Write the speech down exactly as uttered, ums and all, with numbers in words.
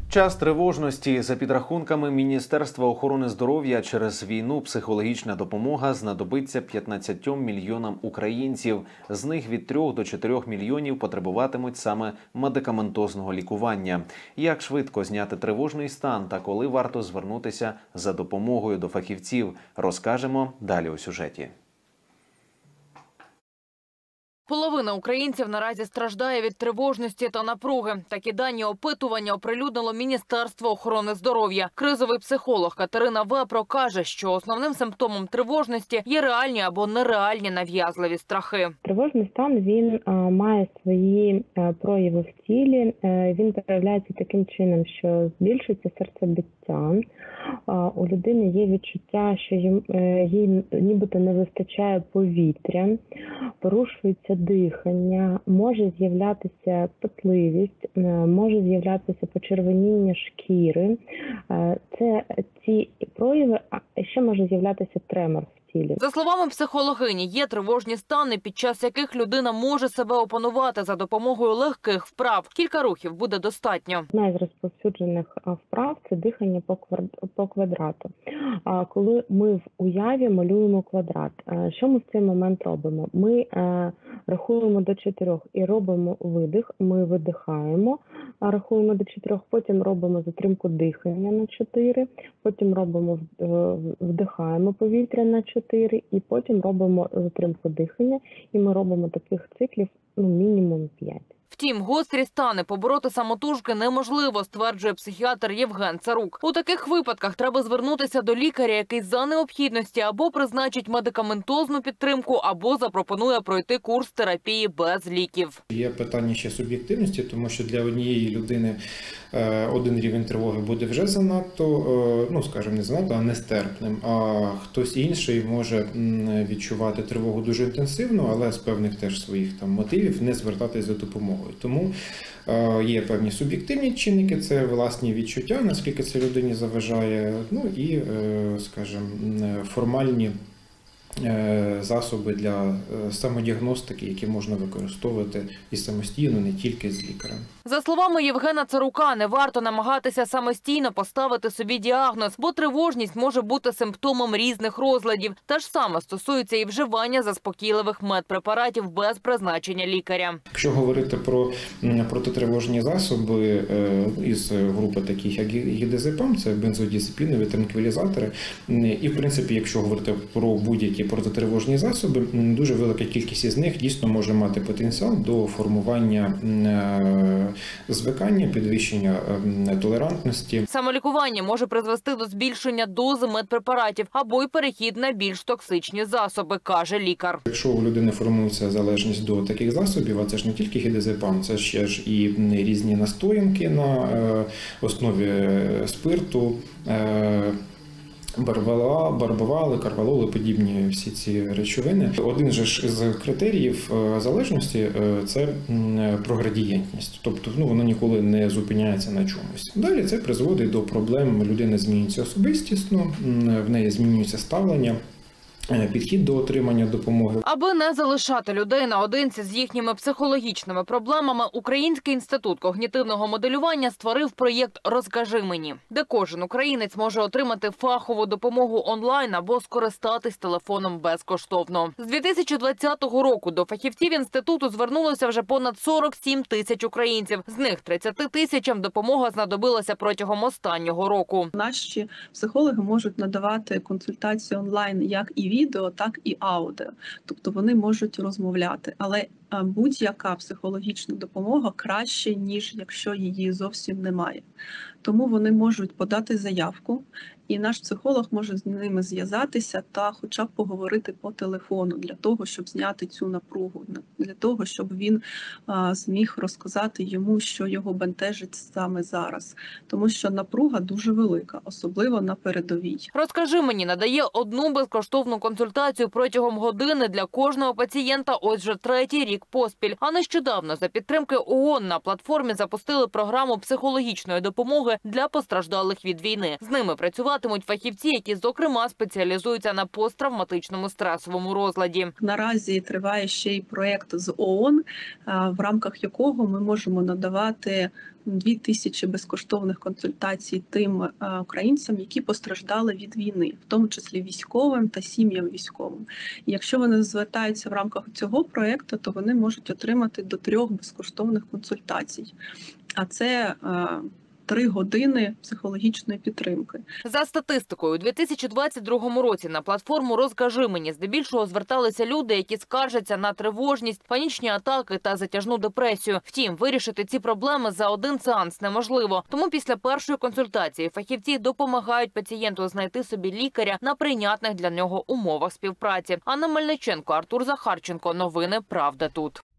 Час тривожності. За підрахунками Міністерства охорони здоров'я, через війну психологічна допомога знадобиться п'ятнадцятьом мільйонам українців. З них від трьох до чотирьох мільйонів потребуватимуть саме медикаментозного лікування. Як швидко зняти тривожний стан та коли варто звернутися за допомогою до фахівців, розкажемо далі у сюжеті. Половина українців наразі страждає від тривожності та напруги. Такі дані опитування оприлюднило Міністерство охорони здоров'я. Кризовий психолог Катерина Вепро каже, що основним симптомом тривожності є реальні або нереальні нав'язливі страхи. Тривожний стан, він а, має свої а, прояви в тілі. А, він проявляється таким чином, що збільшується серцебиття. А, у людини є відчуття, що їм, їй нібито не вистачає повітря, порушується дихання, може з'являтися потливість, може з'являтися почервоніння шкіри. Це ці прояви, а ще може з'являтися тремор в тілі. За словами психологині, є тривожні стани, під час яких людина може себе опанувати за допомогою легких вправ. Кілька рухів буде достатньо. Одна з розповсюджених вправ – це дихання по квадрату. Коли ми в уяві малюємо квадрат, що ми в цей момент робимо? Ми рахуємо до чотирьох і робимо видих, ми видихаємо, рахуємо до чотирьох, потім робимо затримку дихання на чотири, потім робимо вдихаємо повітря на чотири і потім робимо затримку дихання, і ми робимо таких циклів ну, мінімум п'ять. Втім, гострі стани побороти самотужки неможливо, стверджує психіатр Євген Царук. У таких випадках треба звернутися до лікаря, який за необхідності або призначить медикаментозну підтримку, або запропонує пройти курс терапії без ліків. Є питання ще суб'єктивності, тому що для однієї людини один рівень тривоги буде вже занадто, ну скажімо, не занадто, а нестерпним, а хтось інший може відчувати тривогу дуже інтенсивно, але з певних теж своїх там мотивів не звертатись за допомогою. Тому є певні суб'єктивні чинники, це власні відчуття, наскільки це людині заважає, ну і, скажімо, формальні засоби для самодіагностики, які можна використовувати і самостійно, не тільки з лікарем. За словами Євгена Царука, не варто намагатися самостійно поставити собі діагноз, бо тривожність може бути симптомом різних розладів. Те ж саме стосується і вживання заспокійливих медпрепаратів без призначення лікаря. Якщо говорити про протитривожні засоби із групи таких як гідазепам, це бензодіазепінові транквілізатори, і в принципі, якщо говорити про будь-які протитривожні засоби, дуже велика кількість із них дійсно може мати потенціал до формування звикання, підвищення толерантності. Самолікування може призвести до збільшення дози медпрепаратів або й перехід на більш токсичні засоби, каже лікар. Якщо у людини формується залежність до таких засобів, а це ж не тільки гідазепам, це ще ж і різні настоянки на основі спирту, барбала, барбовали, карвалоли, подібні всі ці речовини. Один же з критеріїв залежності – це проградієнтність. Тобто ну, воно ніколи не зупиняється на чомусь. Далі це призводить до проблем. Людина змінюється особистісно, в неї змінюється ставлення, підхід до отримання допомоги. Аби не залишати людей наодинці з їхніми психологічними проблемами, Український інститут когнітивного моделювання створив проєкт «Розкажи мені», де кожен українець може отримати фахову допомогу онлайн або скористатись телефоном безкоштовно. З дві тисячі двадцятого року до фахівців інституту звернулося вже понад сорок сім тисяч українців. З них тридцяти тисячам допомога знадобилася протягом останнього року. Наші психологи можуть надавати консультації онлайн як і відео, так і аудіо. Тобто вони можуть розмовляти. Але будь-яка психологічна допомога краще, ніж якщо її зовсім немає. Тому вони можуть подати заявку, і наш психолог може з ними зв'язатися та хоча б поговорити по телефону для того, щоб зняти цю напругу, для того, щоб він а, зміг розказати йому, що його бентежить саме зараз. Тому що напруга дуже велика, особливо на передовій. «Розкажи мені» надає одну безкоштовну консультацію протягом години для кожного пацієнта ось вже третій рік поспіль. А нещодавно за підтримки ООН на платформі запустили програму психологічної допомоги для постраждалих від війни. З ними працюватимуть фахівці, які, зокрема, спеціалізуються на посттравматичному стресовому розладі. Наразі триває ще й проєкт з ООН, в рамках якого ми можемо надавати дві тисячі безкоштовних консультацій тим е, українцям, які постраждали від війни, в тому числі військовим та сім'ям військовим. І якщо вони звертаються в рамках цього проєкту, то вони можуть отримати до трьох безкоштовних консультацій. А це е, три години психологічної підтримки. За статистикою, у дві тисячі двадцять другому році на платформу «Розкажи мені» здебільшого зверталися люди, які скаржаться на тривожність, панічні атаки та затяжну депресію. Втім, вирішити ці проблеми за один сеанс неможливо. Тому після першої консультації фахівці допомагають пацієнту знайти собі лікаря на прийнятних для нього умовах співпраці. Анна Мельниченко, Артур Захарченко. Новини «Правда тут».